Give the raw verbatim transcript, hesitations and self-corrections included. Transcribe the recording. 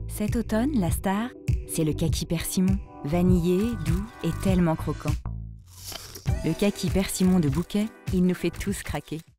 Cet automne, la star, c'est le kaki persimon, vanillé, doux et tellement croquant. Le kaki persimon de Bouquet, il nous fait tous craquer.